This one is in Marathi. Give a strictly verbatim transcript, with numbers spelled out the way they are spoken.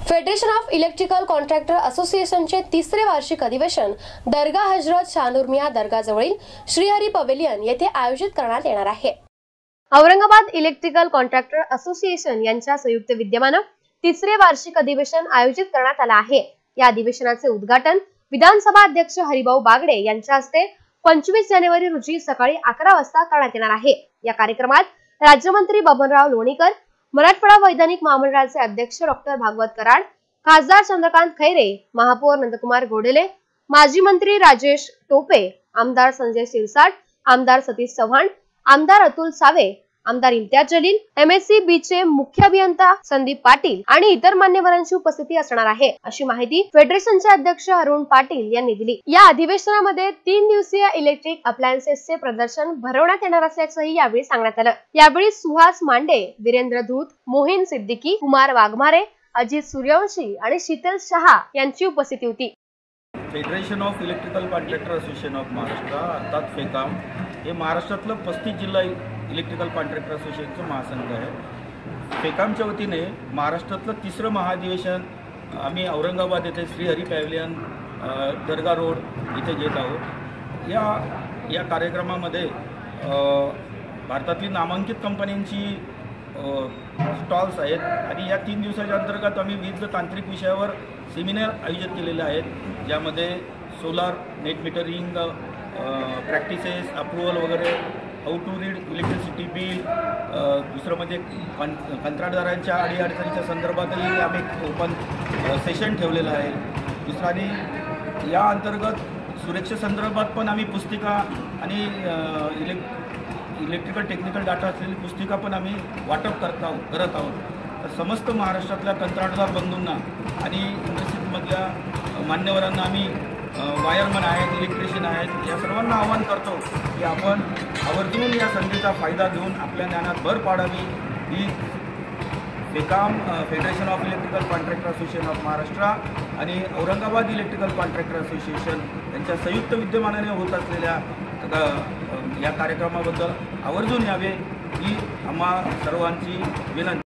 फेडरेशन ऑफ इलेक्ट्रिकल कॉन्ट्रॅक्टर असोसिएशनचे तिसरे वार्षिक अधिवेशन दर्गा हजरत शाहनूरमिया दर्गाजवळील श्रीहरी पवेलियन येथे आयोजित करण्यात येणार आहे। औरंगाबाद इलेक्ट्रिकल कॉन्ट्रॅक्टर असोसिएशन यांच्या संयुक्त विद्यमाने तिसरे वार्षिक अधिवेशन आयोजित करण्यात आले आहे। या अधिवेशनाचे उद्घाटन विधानसभा अध्यक्ष हरिभाऊ बागडे यांच्या हस्ते पंचवीस जानेवारी रोजी सकाळी अकरा वाजता करण्यात येणार आहे। या कार्यक्रमात राज्यमंत्री बबनराव लोणीकर, मराठवाडा वैधानिक महामंडळाचे अध्यक्ष डॉक्टर भागवत कराड, खासदार चंद्रकांत खैरे, महापौर नंदकुमार घोडेले, माजी मंत्री राजेश टोपे, आमदार संजय शिरसाट, आमदार सतीश चव्हाण, आमदार अतुल सावे, आमदार इम्तियाज जलील, एमएससीबी चे मुख्य अभियंता संदीप पाटील आणि इतर मान्यवरांची उपस्थिती असणार आहे, अशी माहिती फेडरेशनचे अध्यक्ष अरुण पाटील यांनी दिली। या अधिवेशनामध्ये तीन दिवसीय इलेक्ट्रिक अप्लायन्सेसचे प्रदर्शन भरवण्यात येणार असल्याचंही यावेळी सांगण्यात आलं। यावेळी सुहास मांडे, वीरेंद्र धूत, मोहिन सिद्दीकी, कुमार वाघमारे, अजित सूर्यवंशी आणि शीतल शहा यांची उपस्थिती होती। Federation of electrical contractor association of Maharashtra अर्थात फेकाम हे महाराष्ट्रातलं पस्तीस जिल्हा इलेक्ट्रिकल कॉन्ट्रॅक्टर असोसिएशनचं महासंघ आहे। फेकामच्या वतीने महाराष्ट्रातलं तिसरं महाधिवेशन आम्ही औरंगाबाद येथे श्रीहरी पवेलियन दर्गा रोड इथे घेत आहोत। या या कार्यक्रमामध्ये भारतातली नामांकित कंपन्यांची स्टॉल्स आहेत आणि या तीन दिवसाच्या अंतर्गत आम्ही विविध तांत्रिक विषयावर सेमिनार आयोजित केलेले आहेत, ज्यामध्ये solar net metering practices, approval वगैरे, how to read electricity bill, दुसरं म्हणजे कं कंत्राटदारांच्या अडीअडचणीच्या संदर्भातही आम्ही ओपन सेशन ठेवलेलं आहे। दुसऱ्याने या अंतर्गत सुरक्षेसंदर्भात पण आम्ही पुस्तिका आणि इलेक् इलेक्ट्रिकल टेक्निकल डाटा असलेली पुस्तिका पण आम्ही वाटप करत आहोत करत आहोत तर समस्त महाराष्ट्रातल्या कंत्राटदार बंधूंना आणि इंडस्ट्रीमधल्या मान्यवरांना आम्ही वायरमन आहेत, इलेक्ट्रिशियन आहेत, या सर्वांना आवाहन करतो की आपण आवर्जून या संधीचा फायदा घेऊन आपल्या ज्ञानात भर पाडावी। ही FECAM federation of electrical contractor association of Maharashtra आणि औरंगाबाद इलेक्ट्रिकल कॉन्ट्रॅक्टर असोसिएशन यांच्या संयुक्त विद्यमानाने होत असलेल्या या कार्यक्रमाबद्दल आवर्जून यावे ही आम्हा सर्वांची विनंती।